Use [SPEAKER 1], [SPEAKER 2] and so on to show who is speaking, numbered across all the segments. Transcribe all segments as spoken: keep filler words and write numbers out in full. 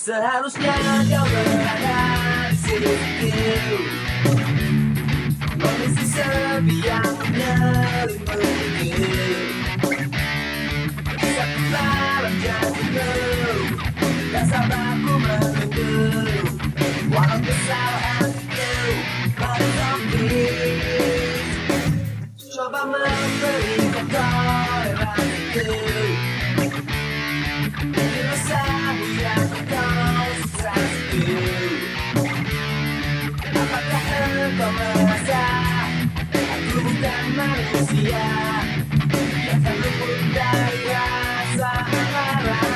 [SPEAKER 1] Seharusnya kau berada di sisiku, mengisi sepi yang menyelimuti. Satu malam janjiku, tak sabar ku menunggu. Walau kesalahanku menepis, coba memberikan toleransiku. Dinosaurus yang kau sukasiku, apakah engkau merasa aku bukan manusia yang tak luput dari rasa amarah?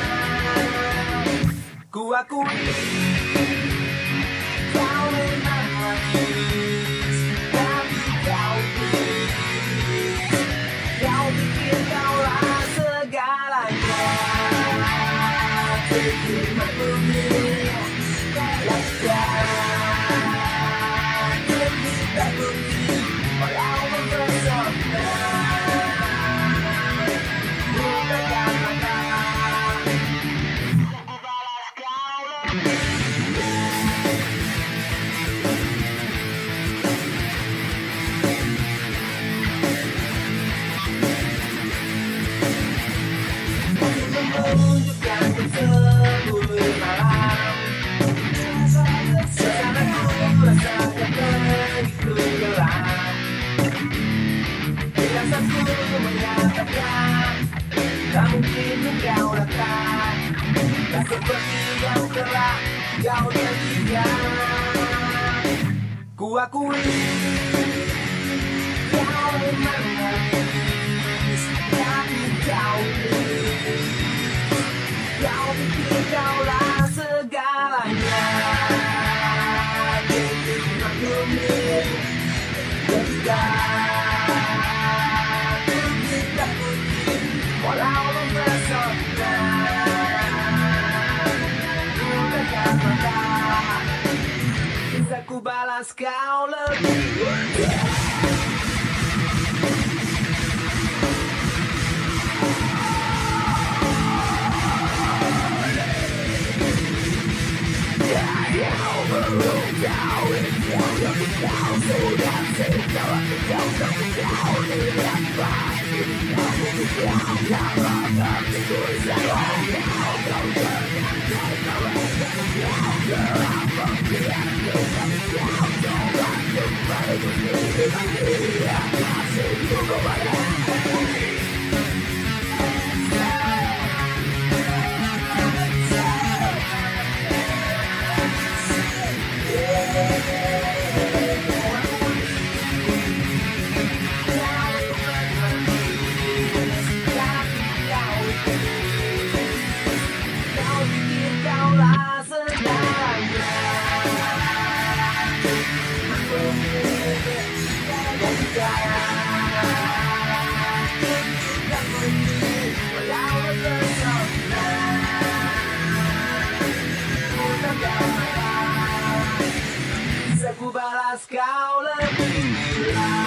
[SPEAKER 1] Ku akui kau memang manis, tapi kau please, kau pikir kaulah segalanya. Terima bumi, lakukan kita bumi, walau mempesona. Bukakan mata, aku balas kau lebih. Menunjukkan sepuluh malam, suasanaku rasakan begitu gelap. Firasaku menyatakan tak mungkin engkau datang, tak seperti yang telah kau janjikan. Ku akui kau memang manis, tapi kau please, kau pikir kaulah segalanya. Terima bumi, jadikan kita putih, walau mempesona. Bukakan mata, bisa ku balas kau lebih. Bisa ku balas kau lebih.